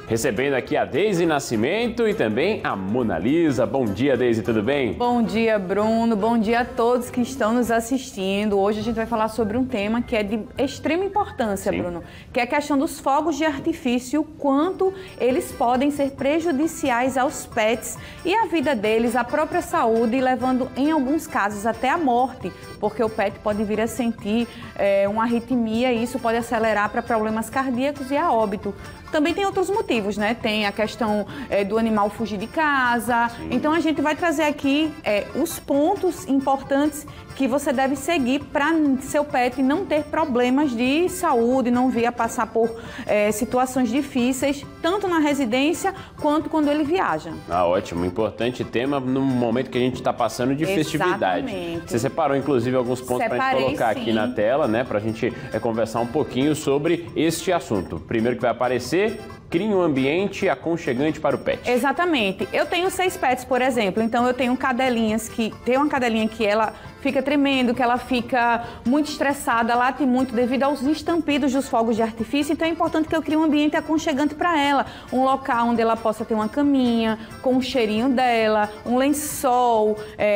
Recebendo aqui a Deise Nascimento e também a Mona Lisa. Bom dia, Deise, tudo bem? Bom dia, Bruno. Bom dia a todos que estão nos assistindo. Hoje a gente vai falar sobre um tema que é de extrema importância, Sim. Bruno, que é a questão dos fogos de artifício, o quanto eles podem ser prejudiciais aos pets e à vida deles, à própria saúde, levando em alguns casos até a morte, porque o pet pode vir a sentir uma arritmia e isso pode acelerar para problemas cardíacos e a óbito. Também tem outros motivos, né? Tem a questão do animal fugir de casa. Sim. Então a gente vai trazer aqui os pontos importantes que você deve seguir para seu pet não ter problemas de saúde, não vir a passar por situações difíceis, tanto na residência quanto quando ele viaja. Ah, ótimo. Importante tema no momento que a gente está passando de festividade. Você separou, inclusive, alguns pontos para a gente colocar aqui na tela, né? Para a gente conversar um pouquinho sobre este assunto. Primeiro que vai aparecer, crie um ambiente aconchegante para o pet. Exatamente. Eu tenho 6 pets, por exemplo, então eu tenho cadelinhas que... Tem uma cadelinha que ela fica tremendo, que ela fica muito estressada, late muito devido aos estampidos dos fogos de artifício, então é importante que eu crie um ambiente aconchegante para ela, um local onde ela possa ter uma caminha, com o cheirinho dela, um lençol,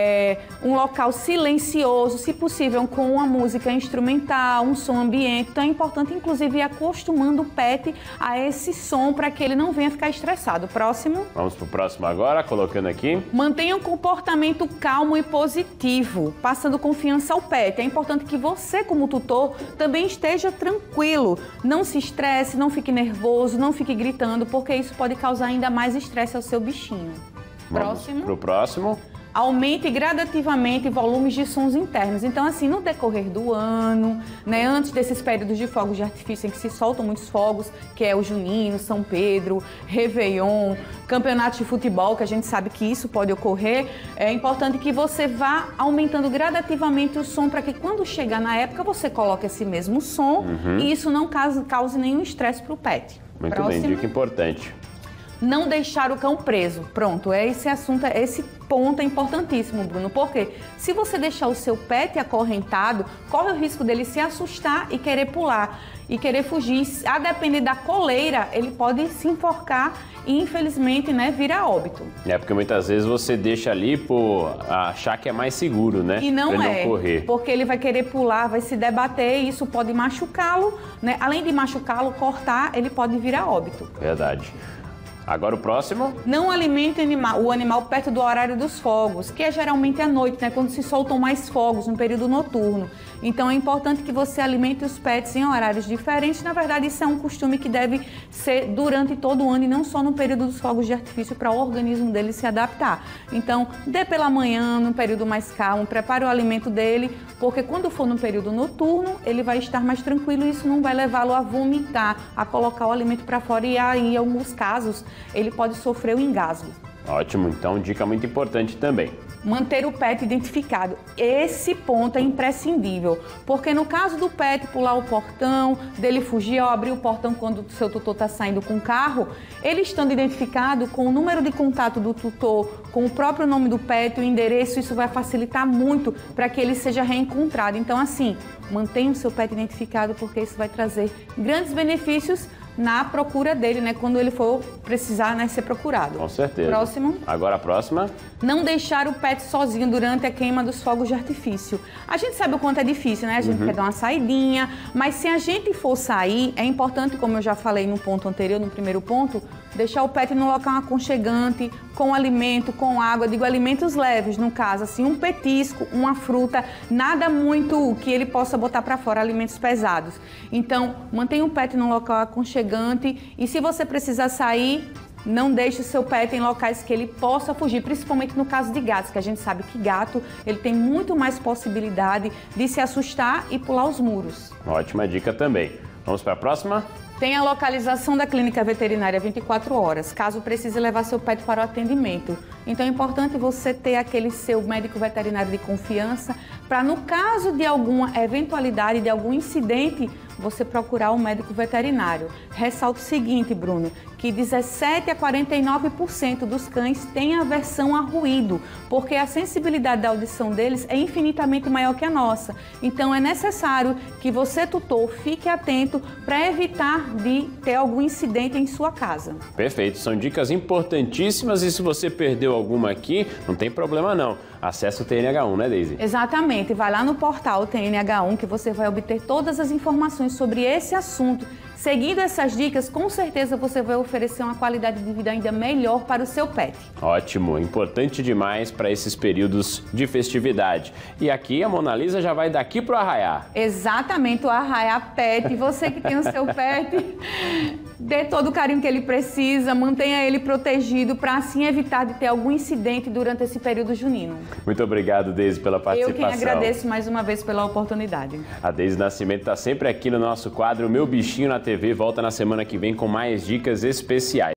um local silencioso, se possível com uma música instrumental, um som ambiente, então é importante inclusive ir acostumando o pet a esse som para que ele não venha ficar estressado. Próximo. Vamos pro próximo agora, colocando aqui. Mantenha um comportamento calmo e positivo, passando confiança ao pet. É importante que você, como tutor, também esteja tranquilo. Não se estresse, não fique nervoso, não fique gritando, porque isso pode causar ainda mais estresse ao seu bichinho. Próximo. Pro próximo. Aumente gradativamente volumes de sons internos. Então, assim, no decorrer do ano, né, antes desses períodos de fogos de artifício em que se soltam muitos fogos, que é o Junino, São Pedro, Réveillon, campeonato de futebol, que a gente sabe que isso pode ocorrer, é importante que você vá aumentando gradativamente o som para que quando chegar na época você coloque esse mesmo som e isso não cause nenhum estresse para o pet. Muito bem, dica importante. Não deixar o cão preso. Pronto, esse assunto, esse ponto é importantíssimo, Bruno, porque se você deixar o seu pet acorrentado, corre o risco dele se assustar e querer pular e querer fugir. A depender da coleira, ele pode se enforcar e, infelizmente, né, vir a óbito. É porque muitas vezes você deixa ali por achar que é mais seguro, né? E não correr. Porque ele vai querer pular, vai se debater e isso pode machucá-lo, né? Além de machucá-lo, cortar, ele pode vir a óbito. Verdade. Agora o próximo. Não alimente o animal perto do horário dos fogos, que é geralmente à noite, né? Quando se soltam mais fogos, no período noturno. Então é importante que você alimente os pets em horários diferentes. Na verdade, isso é um costume que deve ser durante todo o ano e não só no período dos fogos de artifício para o organismo dele se adaptar. Então, dê pela manhã, num período mais calmo, prepare o alimento dele, porque quando for no período noturno, ele vai estar mais tranquilo e isso não vai levá-lo a vomitar, a colocar o alimento para fora e aí, em alguns casos, ele pode sofrer o engasgo. Ótimo, então dica muito importante também. Manter o pet identificado. Esse ponto é imprescindível, porque no caso do pet pular o portão, dele fugir ou abrir o portão quando o seu tutor está saindo com o carro, ele estando identificado com o número de contato do tutor, com o próprio nome do pet, o endereço, isso vai facilitar muito para que ele seja reencontrado. Então, assim, mantenha o seu pet identificado, porque isso vai trazer grandes benefícios na procura dele, né? Quando ele for precisar, né, ser procurado. Com certeza. Próximo. Agora a próxima. Não deixar o pet sozinho durante a queima dos fogos de artifício. A gente sabe o quanto é difícil, né? A gente quer dar uma saidinha, mas se a gente for sair, é importante, como eu já falei no ponto anterior, no primeiro ponto, deixar o pet num local aconchegante, com alimento, com água, digo alimentos leves, no caso, assim, um petisco, uma fruta, nada muito que ele possa botar para fora, alimentos pesados. Então, mantenha o pet num local aconchegante e se você precisar sair, não deixe o seu pet em locais que ele possa fugir, principalmente no caso de gatos, que a gente sabe que gato ele tem muito mais possibilidade de se assustar e pular os muros. Ótima dica também. Vamos para a próxima? Tem a localização da clínica veterinária 24 horas, caso precise levar seu pet para o atendimento. Então é importante você ter aquele seu médico veterinário de confiança para, no caso de alguma eventualidade, de algum incidente, você procurar um médico veterinário. Ressalto o seguinte, Bruno, que 17 a 49% dos cães têm aversão a ruído, porque a sensibilidade da audição deles é infinitamente maior que a nossa. Então é necessário que você, tutor, fique atento para evitar de ter algum incidente em sua casa. Perfeito, são dicas importantíssimas e se você perdeu alguma aqui, não tem problema não. Acesse o TNH1, né, Deise? Exatamente, vai lá no portal TNH1 que você vai obter todas as informações sobre esse assunto. Seguindo essas dicas, com certeza você vai oferecer uma qualidade de vida ainda melhor para o seu pet. Ótimo, importante demais para esses períodos de festividade. E aqui a Mona Lisa já vai daqui para o Arraiá. Exatamente, o Arraiá Pet. Você que tem o seu pet, dê todo o carinho que ele precisa, mantenha ele protegido para assim evitar de ter algum incidente durante esse período junino. Muito obrigado, Deise, pela participação. Eu quem agradeço mais uma vez pela oportunidade. A Deise Nascimento está sempre aqui no nosso quadro Meu Bichinho na TV. Volta na semana que vem com mais dicas especiais.